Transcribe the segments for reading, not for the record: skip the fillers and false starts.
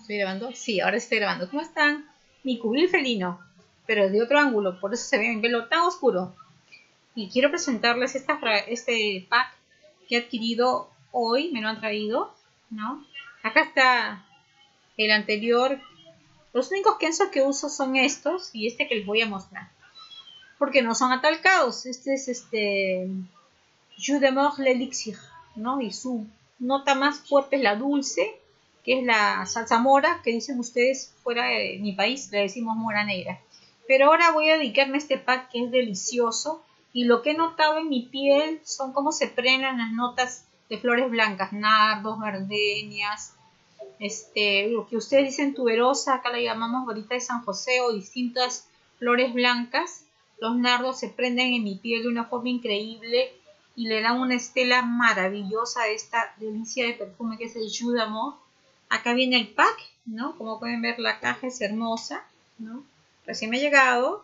¿Estoy grabando? Sí, ahora estoy grabando. ¿Cómo están? Mi cubil felino, pero de otro ángulo, por eso se ve mi pelo tan oscuro. Y quiero presentarles este pack que he adquirido hoy, me lo han traído, ¿no? Acá está el anterior. Los únicos Kenzo que uso son estos y este que les voy a mostrar. Porque no son atalcados. Este es Jus de Mort l'Elixir, ¿no? Y su nota más fuerte es la dulce, que es la salsa mora, que dicen ustedes fuera de mi país, le decimos mora negra. Pero ahora voy a dedicarme a este pack que es delicioso. Y lo que he notado en mi piel son cómo se prenden las notas de flores blancas, nardos, gardenias, lo que ustedes dicen tuberosa, acá la llamamos varita de San José o distintas flores blancas. Los nardos se prenden en mi piel de una forma increíble y le dan una estela maravillosa a esta delicia de perfume que es el Jus d'Amour. Acá viene el pack, ¿no? Como pueden ver, la caja es hermosa, ¿no? Recién me ha llegado.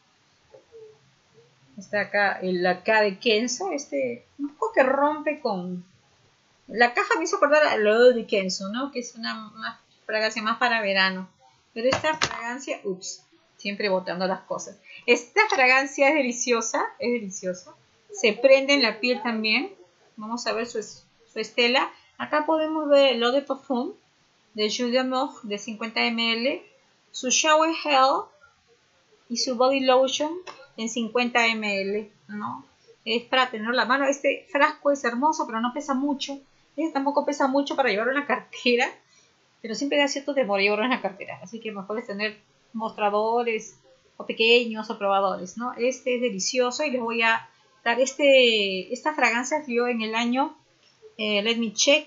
Está acá el acá de Kenzo, un poco que rompe con... La caja me hizo acordar a lo de Kenzo, ¿no? Que es una fragancia más para verano. Pero esta fragancia, siempre botando las cosas. Esta fragancia es deliciosa, Se prende en la piel también. Vamos a ver su estela. Acá podemos ver el Eau de Parfum de Jus d'Amour de 50 ml, su Shower Gel y su Body Lotion en 50 ml, ¿no? Es para tener la mano. Este frasco es hermoso, pero no pesa mucho. Este tampoco pesa mucho para llevarlo en la cartera, pero siempre da cierto temor llevarlo en la cartera. Así que mejor es tener mostradores o pequeños o probadores, ¿no? Este es delicioso y les voy a dar esta fragancia que yo en el año, let me check,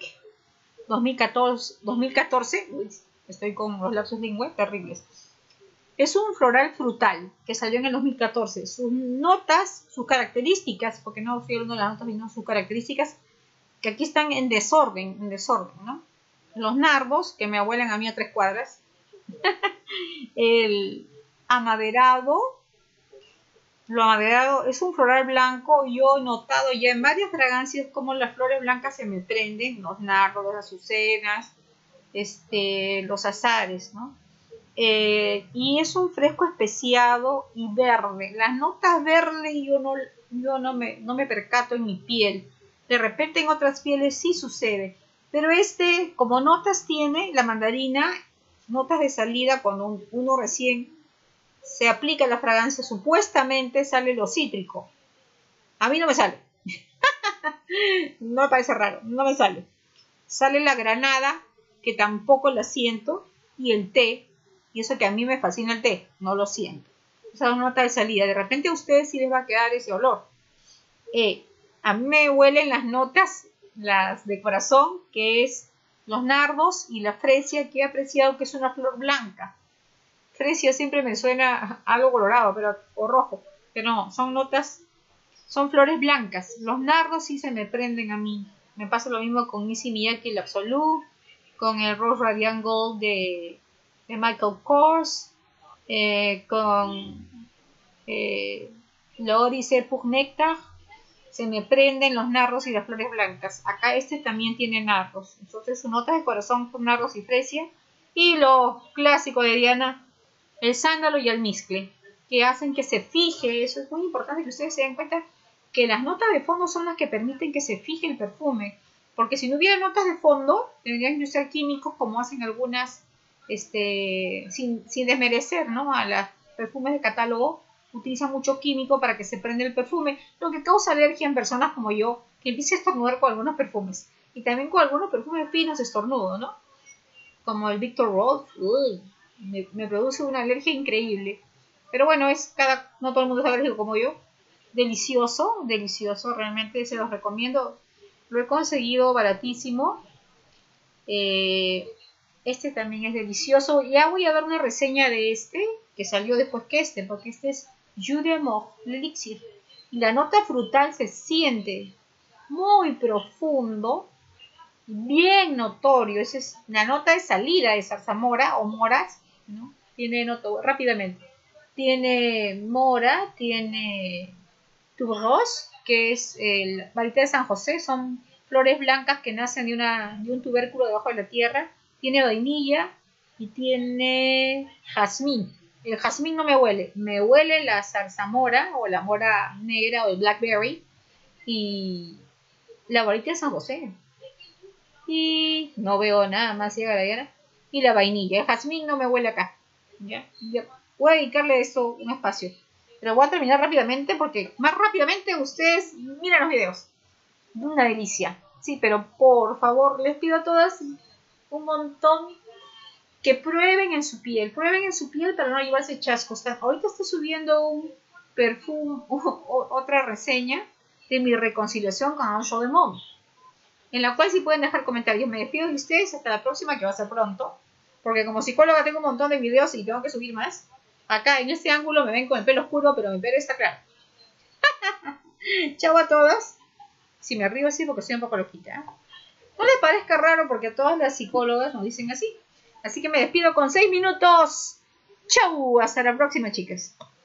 2014. Estoy con los lapsus lingüe terribles. Es un floral frutal que salió en el 2014. Sus notas, sus características, porque no estoy hablando de las notas, sino sus características, que aquí están en desorden, ¿no? Los nardos, que me abuelan a mí a 3 cuadras. El amaderado. Lo amaderado es un floral blanco. Yo he notado ya en varias fragancias como las flores blancas se me prenden. Los nardos, las azucenas, los azares, ¿no? Y es un fresco especiado y verde. Las notas verdes yo no me percato en mi piel. De repente en otras pieles sí sucede. Pero como notas tiene la mandarina, notas de salida cuando uno recién se aplica la fragancia, supuestamente sale lo cítrico. A mí no me sale. No me parece raro, no me sale. Sale la granada, que tampoco la siento, y el té. Y eso que a mí me fascina el té, no lo siento. Esa es una nota de salida. De repente a ustedes sí les va a quedar ese olor. A mí me huelen las notas, las de corazón, que es los nardos y la fresia, que he apreciado que es una flor blanca. Fresia siempre me suena algo colorado, o rojo. Pero no, son flores blancas. Los nardos sí se me prenden a mí. Me pasa lo mismo con Issey Miyake, el Absolute, con el Rose Radiant Gold de Michael Kors, con l'Odyssée pour Nectar. Se me prenden los nardos y las flores blancas. Acá también tiene nardos. Entonces su nota de corazón con nardos y fresia. Y lo clásico de Diana, el sándalo y el almizcle, que hacen que se fije. Eso es muy importante que ustedes se den cuenta que las notas de fondo son las que permiten que se fije el perfume. Porque si no hubiera notas de fondo, tendrían que usar químicos como hacen algunas, sin desmerecer, ¿no? A los perfumes de catálogo, utilizan mucho químico para que se prenda el perfume, lo que causa alergia en personas como yo, que empiece a estornudar con algunos perfumes. Y también con algunos perfumes finos estornudo, ¿no? Como el Victor Rolf, me produce una alergia increíble. Pero bueno, no todo el mundo es alérgico como yo. Delicioso, realmente se los recomiendo. Lo he conseguido baratísimo. También es delicioso. Ya voy a dar una reseña de que salió después que porque es Jus d'Amour l'Elixir. Y la nota frutal se siente muy profundo, bien notorio. Esa es la nota de salida de zarzamora o moras, ¿no? Rápidamente. Tiene mora, tiene tuberose, que es el varita de San José, son flores blancas que nacen de un tubérculo debajo de la tierra. Tiene vainilla, y tiene jazmín. El jazmín no me huele, me huele la zarzamora o la mora negra o el blackberry y la varita de San José. Y no veo nada más, llega la gana. Y la vainilla, el jazmín no me huele acá. ¿Ya? Voy a dedicarle esto un espacio. Pero voy a terminar rápidamente porque más rápidamente ustedes miran los videos. Una delicia. Sí, pero por favor, les pido a todas un montón que prueben en su piel para no llevarse chascos. Ahorita estoy subiendo un perfume, otra reseña de mi reconciliación con Ange de Mom, en la cual sí pueden dejar comentarios. Me despido de ustedes hasta la próxima, que va a ser pronto, porque como psicóloga tengo un montón de videos y tengo que subir más. Acá en este ángulo me ven con el pelo oscuro, pero mi pelo está claro. Chao a todos. Si me río así porque soy un poco loquita. No les parezca raro porque todas las psicólogas nos dicen así. Así que me despido con 6 minutos. Chau, hasta la próxima, chicas.